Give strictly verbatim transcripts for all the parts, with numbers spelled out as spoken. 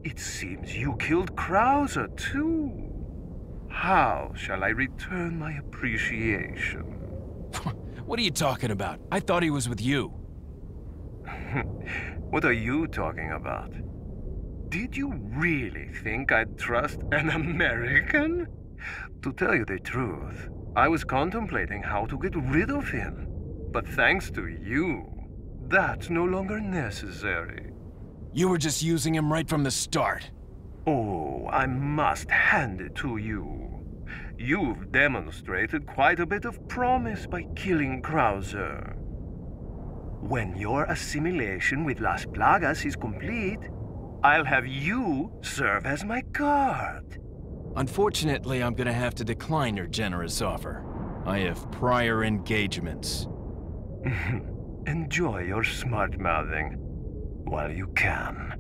It seems you killed Krauser, too. How shall I return my appreciation? What are you talking about? I thought he was with you. What are you talking about? Did you really think I'd trust an American? To tell you the truth, I was contemplating how to get rid of him. But thanks to you, that's no longer necessary. You were just using him right from the start. Oh, I must hand it to you. You've demonstrated quite a bit of promise by killing Krauser. When your assimilation with Las Plagas is complete, I'll have you serve as my guard. Unfortunately, I'm gonna have to decline your generous offer. I have prior engagements. Enjoy your smart-mouthing while you can.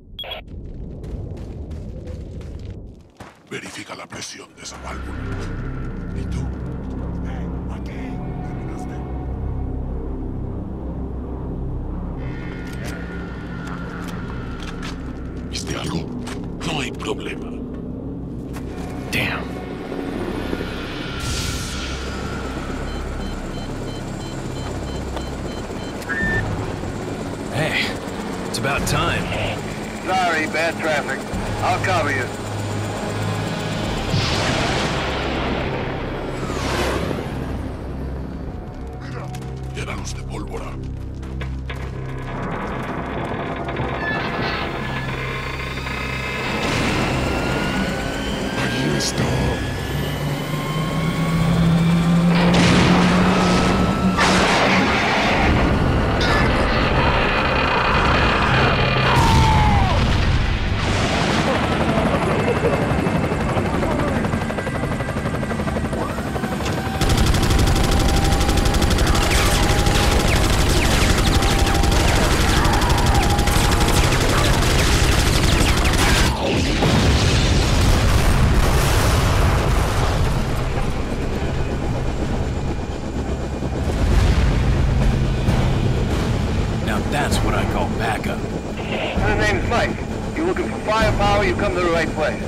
Verifica la presión de esa válvula. ¿Y tú? Eh, aquí. ¿Terminaste? ¿Viste algo? No hay problema. Damn. Hey, it's about time. Sorry, bad traffic. I'll cover you. Llénalos de pólvora. Ahí está. That's what I call backup. My name's Mike. You looking for firepower, you come to the right place.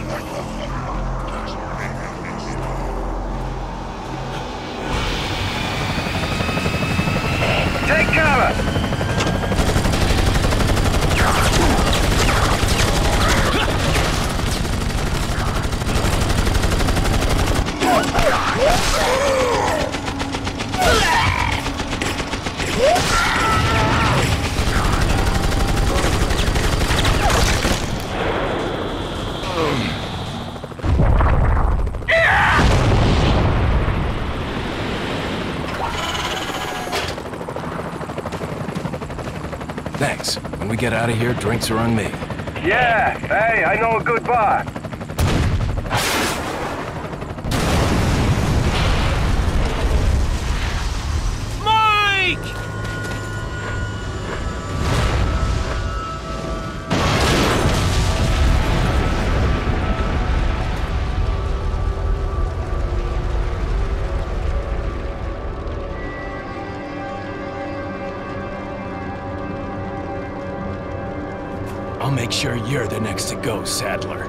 Take cover! Thanks. When we get out of here, drinks are on me. Yeah, hey, I know a good bar. Mike! I'll make sure you're the next to go, Sadler.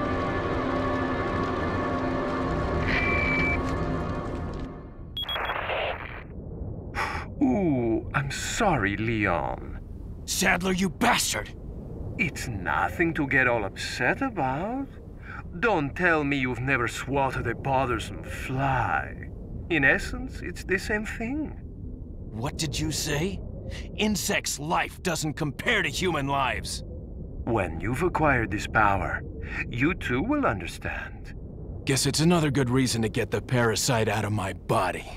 Ooh, I'm sorry, Leon. Sadler, you bastard! It's nothing to get all upset about. Don't tell me you've never swatted a bothersome fly. In essence, it's the same thing. What did you say? Insects' life doesn't compare to human lives. When you've acquired this power, you too will understand. Guess it's another good reason to get the parasite out of my body.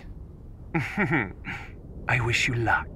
I wish you luck.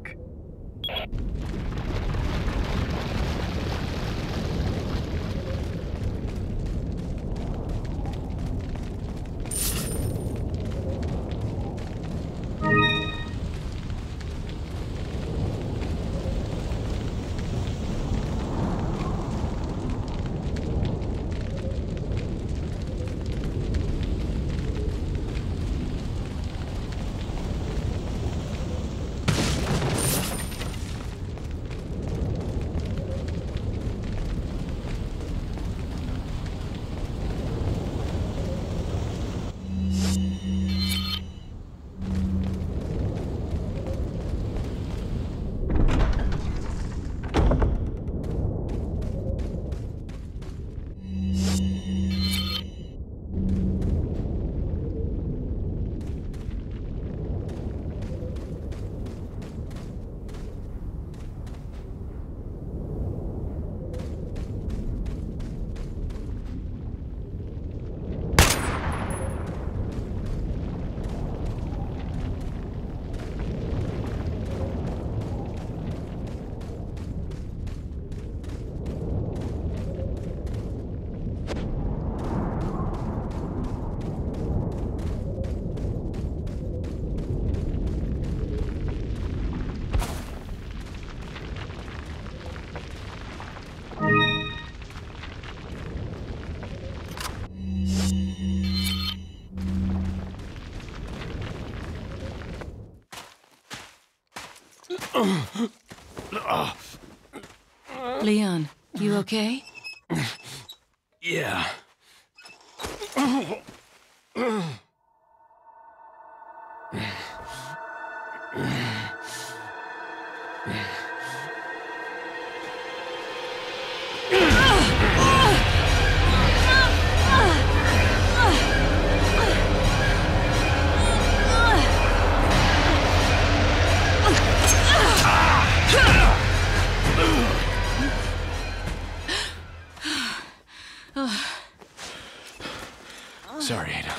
Leon, you okay? Yeah. Sorry, Ada.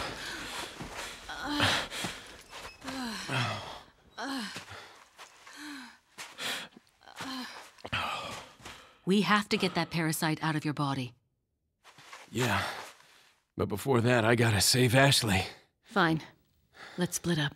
We have to get that parasite out of your body. Yeah. But before that, I gotta save Ashley. Fine. Let's split up.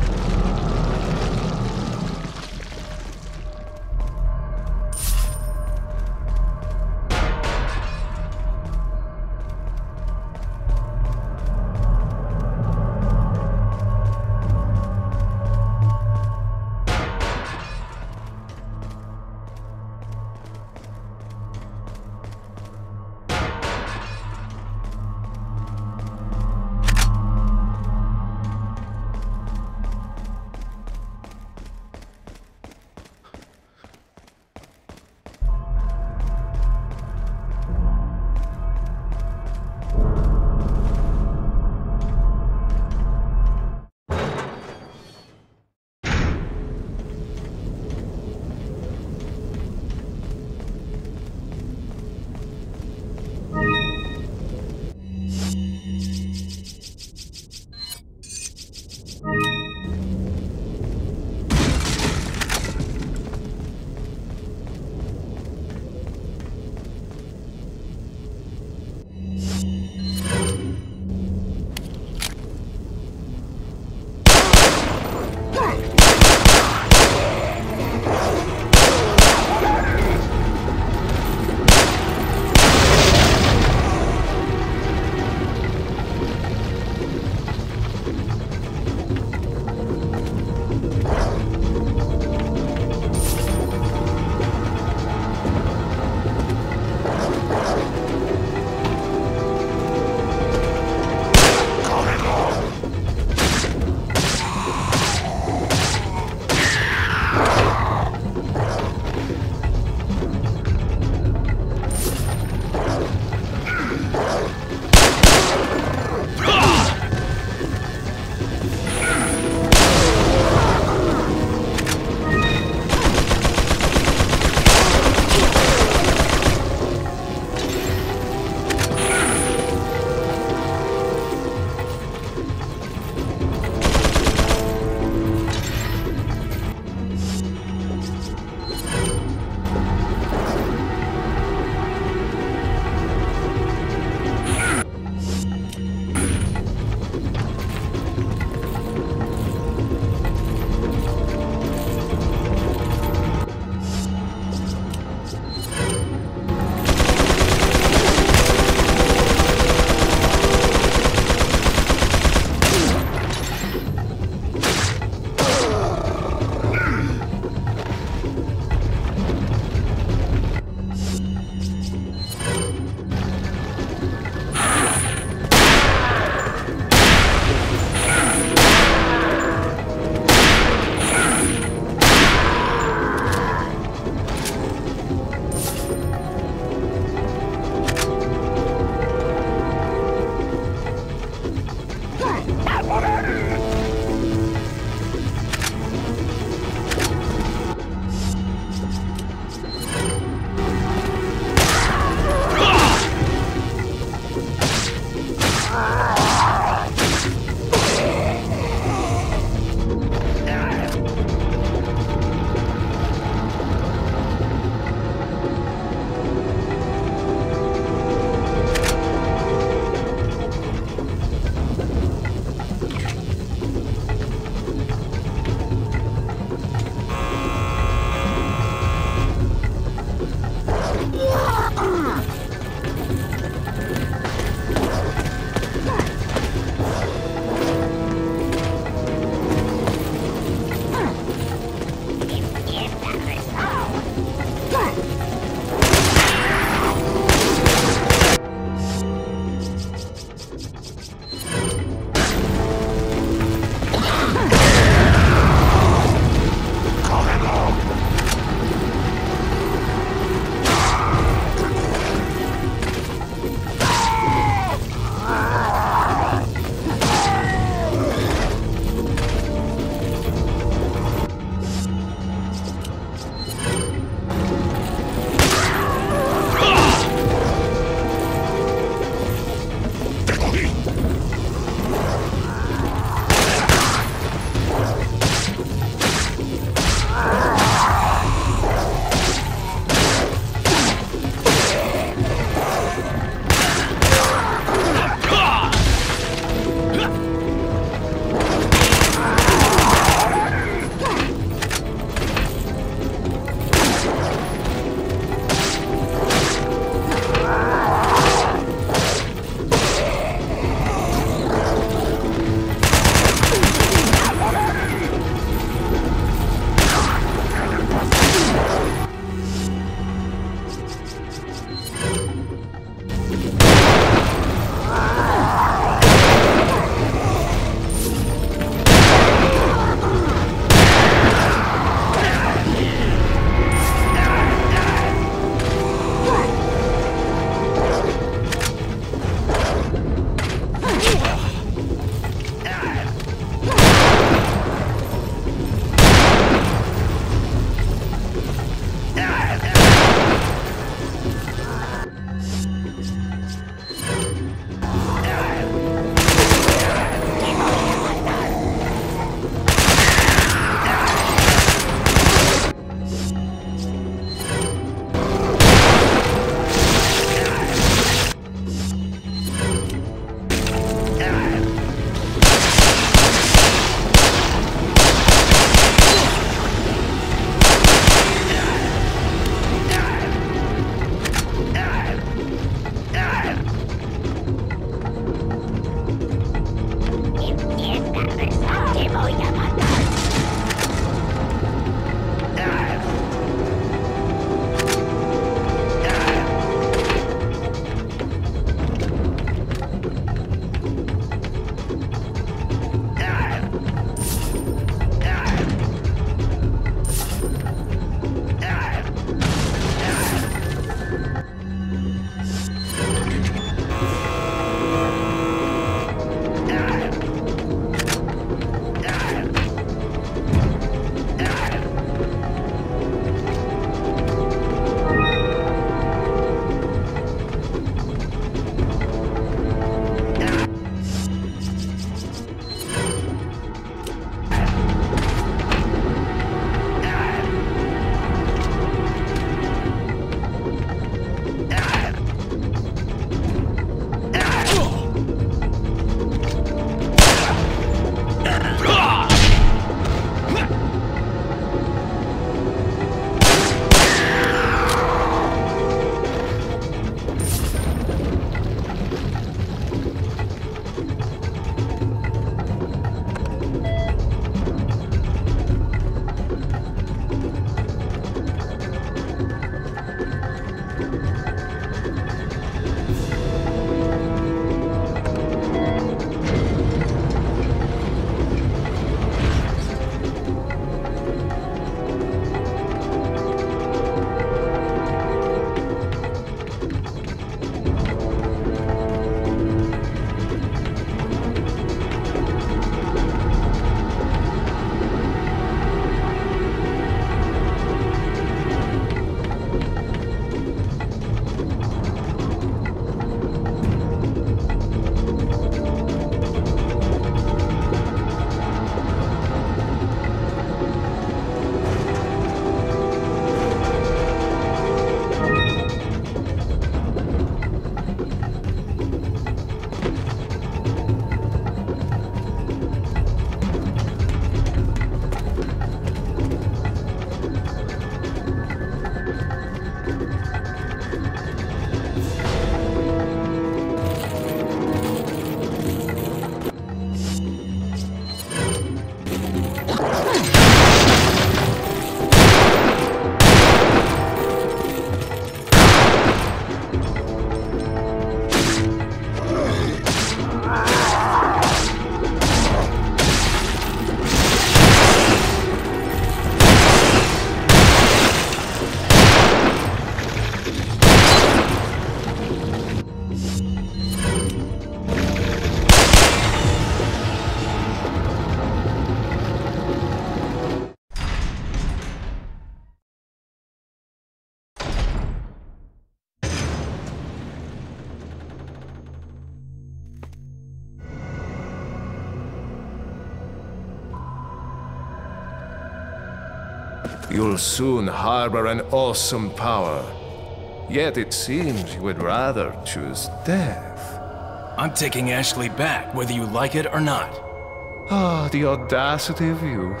You'll soon harbor an awesome power. Yet it seems you would rather choose death. I'm taking Ashley back, whether you like it or not. Ah, the audacity of youth.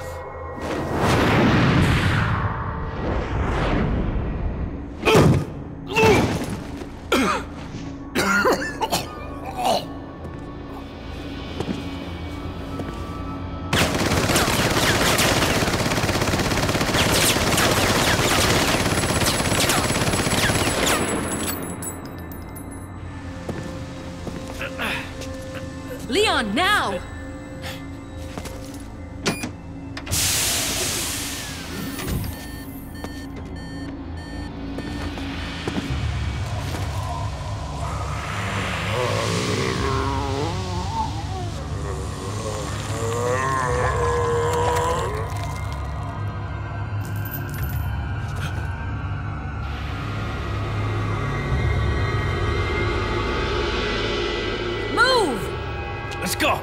Leon, now! Let's go!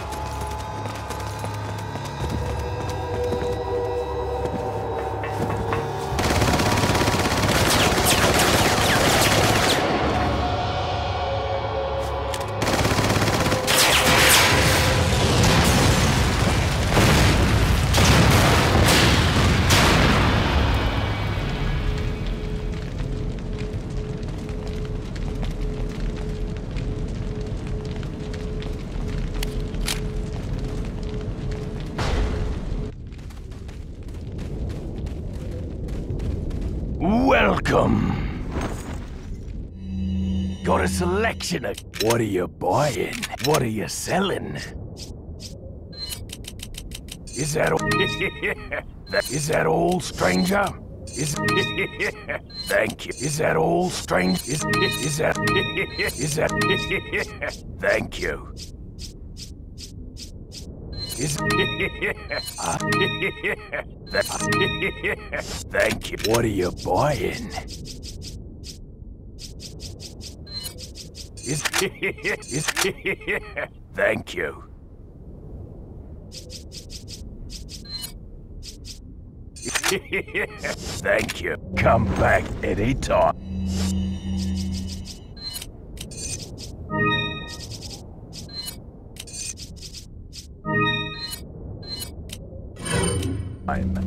Welcome. Got a selection of... What are you buying? What are you selling? Is that all? Is that all, stranger? Is... Thank you. Is that all, strange? Is... Is that... Is that... Thank you. Is... Thank you. What are you buying? Is... Is... Thank you. Thank you. Come back anytime. I'm...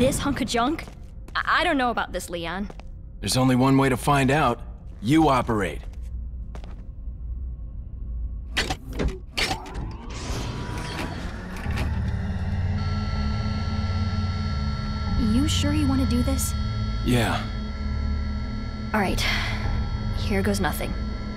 this hunk of junk? I, I don't know about this, Leon. There's only one way to find out. You operate. You sure you want to do this? Yeah. All right. Here goes nothing.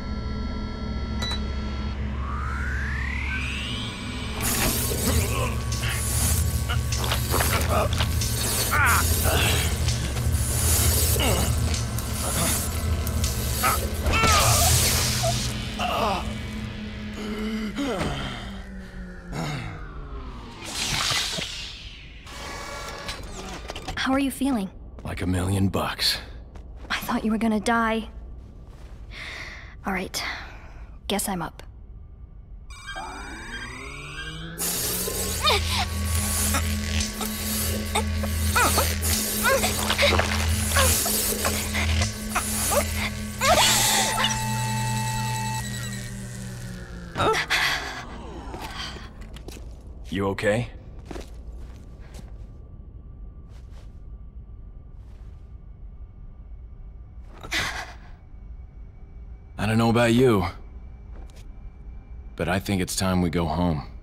How are you feeling? Like a million bucks. I thought you were gonna die. All right. Guess I'm up. You okay? I don't know about you, but I think it's time we go home.